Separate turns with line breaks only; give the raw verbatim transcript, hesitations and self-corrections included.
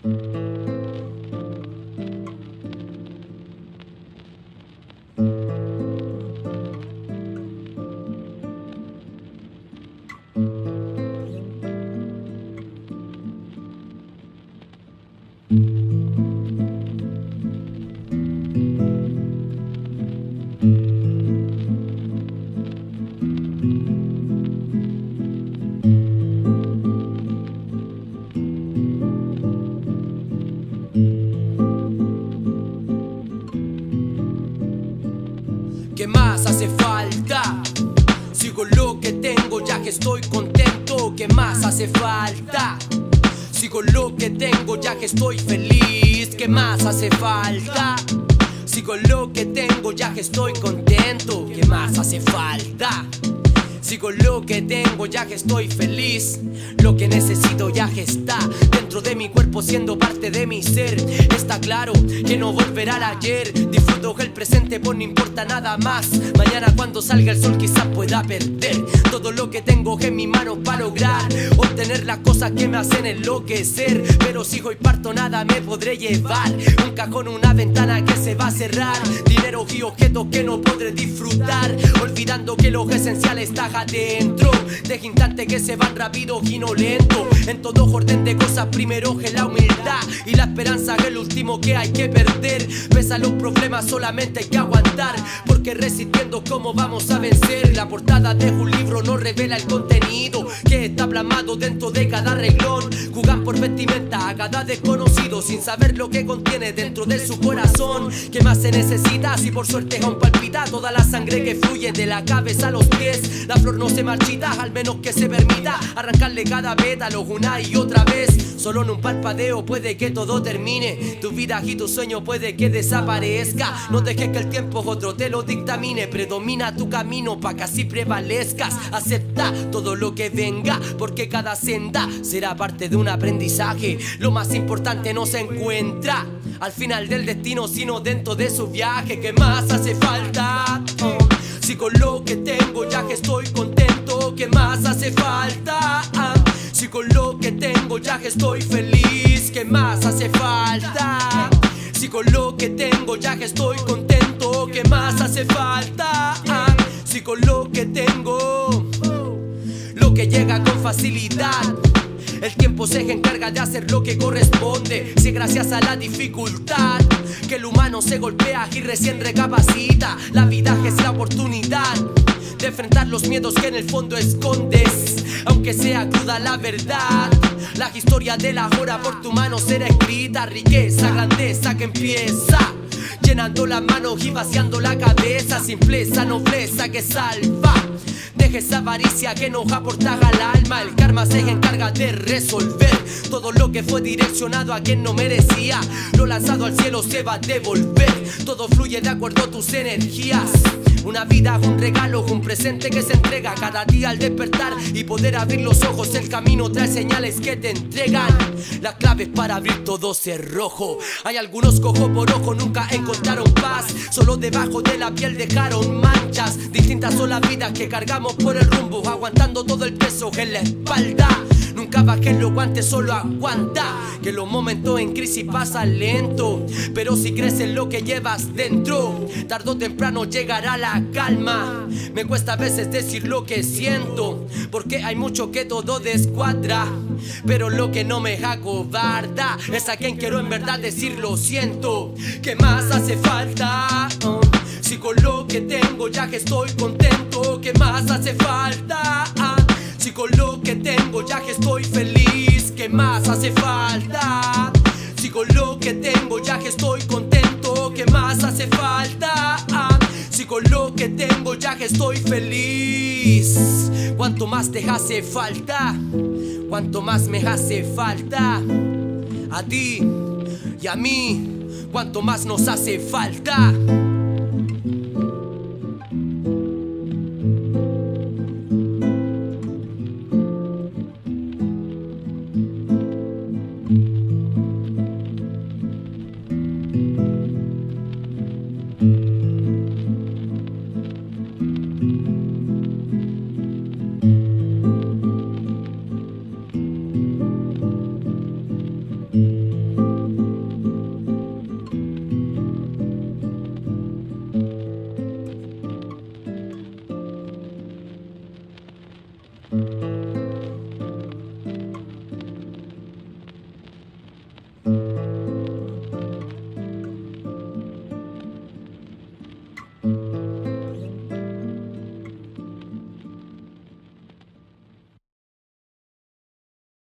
¿Qué más hace falta? Sigo lo que tengo ya que estoy contento. ¿Qué más hace falta? Sigo lo que tengo ya que estoy feliz. ¿Qué más hace falta? Sigo lo que tengo ya que estoy contento. ¿Qué más hace falta? Sigo lo que tengo ya que estoy feliz. Lo que necesito ya que está dentro de mi cuerpo, siendo parte de mi ser. Está claro que no volverá al ayer. Disfruto el presente, pues no importa nada más. Mañana cuando salga el sol quizás pueda perder todo lo que tengo en mis manos para lograr obtener las cosas que me hacen enloquecer. Pero si hoy parto nada me podré llevar. Un cajón, una ventana que se va a cerrar. Dinero y objetos que no podré disfrutar, olvidando que lo esencial está adentro. De instantes que se van rápido y no lento. En todo orden de cosas primero que la humildad y la esperanza es el último que hay que perder. Pese a los problemas solamente hay que aguantar, porque resistiendo cómo vamos a vencer. La portada de un libro no revela el contenido que está plasmado dentro de cada reglón. Jugan por vestimenta a cada desconocido sin saber lo que contiene dentro de su corazón. ¿Qué más se necesita si por suerte aún palpita toda la sangre que fluye de la cabeza a los pies? La flor no se marchita, al menos que se permita arrancarle cada pétalo una y otra vez. Solo en un parpadeo puede que todo termine. Tu vida y tu sueño puede que desaparezca. No dejes que el tiempo otro te lo dictamine. Predomina tu camino pa' que así prevalezcas. Acepta todo lo que venga, porque cada senda será parte de un aprendizaje. Lo más importante no se encuentra al final del destino, sino dentro de su viaje. ¿Qué más hace falta? Oh. Si con lo que tengo ya que estoy contento. ¿Qué más hace falta? Ah. Si con lo que tengo ya que estoy feliz. ¿Qué más hace falta? Si con lo que tengo ya que estoy contento. ¿Qué más hace falta? Ah. Si con lo que tengo, lo que llega con facilidad. El tiempo se encarga de hacer lo que corresponde. Si gracias a la dificultad que el humano se golpea y recién recapacita, la vida es la oportunidad de enfrentar los miedos que en el fondo escondes. Aunque sea cruda la verdad, la historia de la hora por tu mano será escrita. Riqueza, grandeza que empieza llenando las manos y vaciando la cabeza. Simpleza, nobleza que salva. Deja esa avaricia que nos aporta al alma. El karma se encarga de resolver todo lo que fue direccionado a quien no merecía. Lo lanzado al cielo se va a devolver. Todo fluye de acuerdo a tus energías. Una vida, un regalo, un presente que se entrega cada día al despertar y poder abrir los ojos. El camino trae señales que te entregan las claves para abrir todo cerrojo. Hay algunos que ojo por ojo nunca encontraron paz. Solo debajo de la piel dejaron manchas. Distintas son las vidas que cargamos por el rumbo, aguantando todo el peso en la espalda. Nunca bajes los guantes, solo aguanta, que los momentos en crisis pasan lento. Pero si crees en lo que llevas dentro, tarde o temprano llegará la calma. Me cuesta a veces decir lo que siento, porque hay mucho que todo descuadra. Pero lo que no me acobarda es a quien quiero en verdad decir lo siento. ¿Qué más hace falta? Oh. Si con lo que tengo ya que estoy contento. ¿Qué más hace falta? Ah. Si con lo que tengo ya que estoy feliz. ¿Qué más hace falta? Si con lo que tengo ya que estoy contento. ¿Qué más hace falta? Ah. Si con lo que tengo ya que estoy feliz. ¿Cuánto más te hace falta? ¿Cuánto más me hace falta? A ti y a mí, ¿cuánto más nos hace falta?